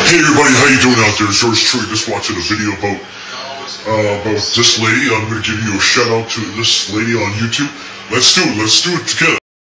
Hey everybody, how you doing out there? It's yours truly, just watching a video about this lady. I'm going to give you a shout out to this lady on YouTube. Let's do it together.